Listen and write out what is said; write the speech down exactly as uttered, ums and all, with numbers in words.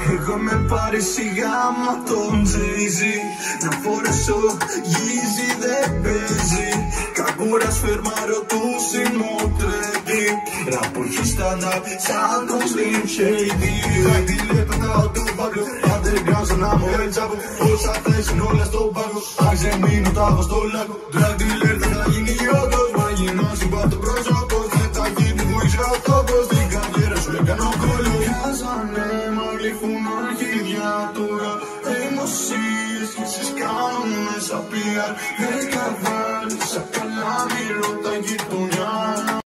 Εγώ με πάρει σιγά μα τον Jay-Z. Να φορέσω Yeezy δεν παίζει. Κακούρας φερμάρω του συμμοτρέτη. Ραποχή στάνταρ σαν τον Slim Shady. Δάχτυλε πετάω του πάγκο. Underground σαν να μου έλτσαβο. Όσα θέσουν όλα στον πάγκο. Άξε μείνω τάγω στο λάκκο. Δάχτυλε θα γίνει όντως. Μα γίνω συμπάτω πρόσωπος. Δεν θα γίνει μου είσαι ο τόπος. Την καριέρα σου έκανα κόλλο. Χάσανε μα γλυφούν αρχίδια τώρα. Δημοσίες σχέσεις κάνουν μέσα πι αρ. Δεν καβάλεις σαν καλά μη ρώτα γειτονιά.